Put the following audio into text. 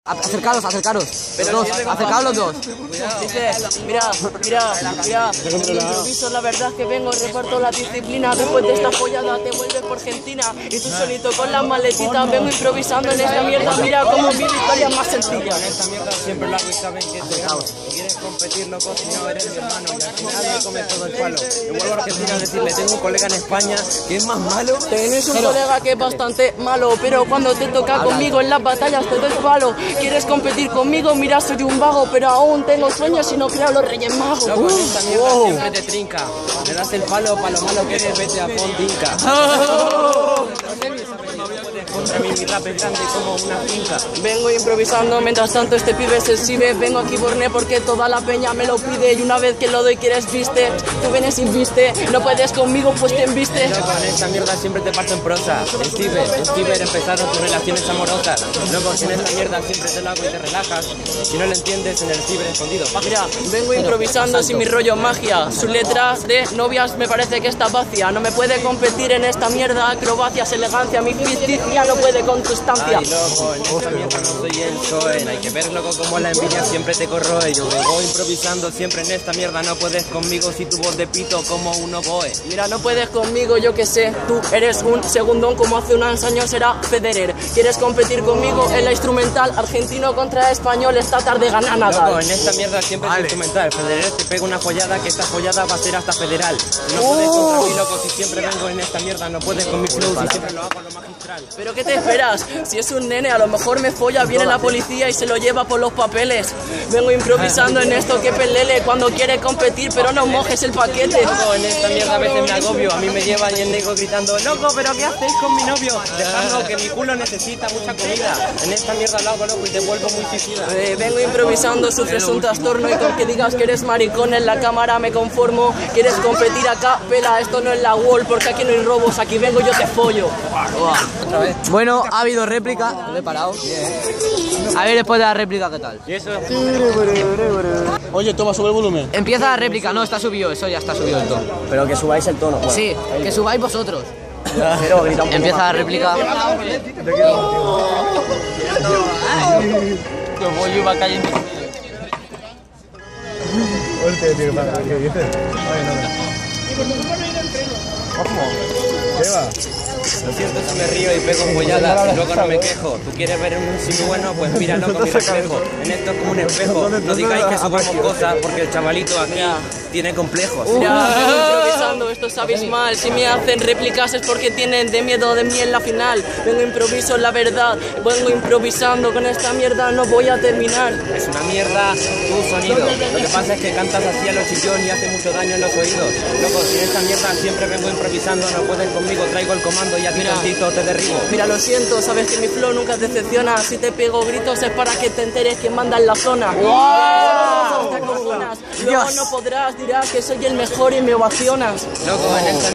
Acercaros. Pero dos, acercaros los dos. Dice, mira, improviso, la verdad que vengo, reparto la disciplina. Después de esta follada te vuelves por Argentina. Y tú solito con las maletitas, vengo improvisando en esta mierda. Mira cómo mi historia es más sencilla. En esta mierda siempre lo hago y saben que te gano. Quieres competir, loco, si no eres mi hermano. Y al final me comes todo el palo. Me vuelvo a Argentina a decirle, tengo un colega en España que es más malo. Tienes un colega que es bastante malo, pero cuando te toca conmigo en las batallas te doy palo. ¿Quieres competir conmigo? Mira, soy un vago, pero aún tengo sueños y no creo los Reyes Magos. Loco, en esta mierda siempre te trinca. Me das el palo para lo malo que eres, vete a Pontinca. Contra mí mi rap es grande como una finca. Vengo improvisando, mientras tanto este pibe se exhibe. Vengo aquí borné porque toda la peña me lo pide. Y una vez que lo doy quieres viste, tú vienes y viste. No puedes conmigo, pues te embiste. Loco, en esta mierda siempre te parto en prosa. En ciber empezaron tus relaciones amorosas. Loco, en esta mierda siempre te lo hago y te relajas. Si no lo entiendes, en el ciber escondido. Mira, vengo improvisando sin mi rollo magia. Sus letras de novias me parece que está vacía. No me puede competir en esta mierda. Acrobacias, elegancia, mi ficticia no puede con tu estancia. Ay, loco, en esta mierda no soy el Soen. Hay que ver, loco, como la envidia siempre te corroe. Yo vengo improvisando siempre en esta mierda. No puedes conmigo si tu voz de pito como un oboe. Mira, no puedes conmigo, yo que sé. Tú eres un segundón como hace unos años era Federer. ¿Quieres competir conmigo en la instrumental? Argentino contra español, esta tarde gana Nadal. Loco, en esta mierda siempre es instrumental. Federer te pega una follada que esta follada va a ser hasta federal. No puedes contra mí, loco, si siempre vengo en esta mierda. No puedes con mi flow si siempre lo hago lo magistral. ¿Pero qué te esperas? Si es un nene, a lo mejor me folla, viene la policía y se lo lleva por los papeles. Vengo improvisando en esto, que pelele cuando quiere competir, pero no mojes el paquete. Loco, en esta mierda a veces me agobio. A mí me llevan y el negro gritando, loco, ¿pero qué hacéis con mi novio? Dejando que mi culo necesita mucha comida. En esta mierda lo hago, loco, y te vuelvo muy suicida. Vengo improvisando, sufres un trastorno y con que digas que eres maricón en la cámara me conformo. ¿Quieres competir acá? Pela, esto no es la wall, porque aquí no hay robos, aquí vengo yo te follo. Otra vez. Bueno, ha habido réplica. Lo he parado. A ver después de la réplica qué tal. Y eso es... Oye, toma, sube el volumen. Empieza la réplica, no, está subido, eso ya está subido el tono. Pero que subáis el tono. Bueno. Sí, que subáis vosotros. Pero grita un poco Empieza más. la réplica. Yo voy y va cayendo. Hostia, tío, ¿qué dices? Ay, no. ¿Qué va? Lo siento si me río y pego folladas, luego no me quejo. ¿Tú quieres ver un sim bueno? Pues míralo con mi reflejo. En esto es como un espejo. No digáis que subamos cosas porque el chavalito aquí tiene complejos. Mira, vengo improvisando, esto es abismal. Si me hacen réplicas es porque tienen de miedo de mí en la final. Vengo improviso, la verdad. Vengo improvisando, con esta mierda no voy a terminar. Es una mierda tu sonido. Lo que pasa es que cantas así a los chillón y hace mucho daño en los oídos. Loco, si en esta mierda siempre vengo improvisando, no puedes conmigo, traigo el comando y a ti tantito te derribo. Mira, lo siento, sabes que mi flow nunca decepciona. Si te pego gritos es para que te enteres quién manda en la zona. ¡Wow! Luego no podrás, dirás que soy el mejor y me ovacionas. Loco, en esta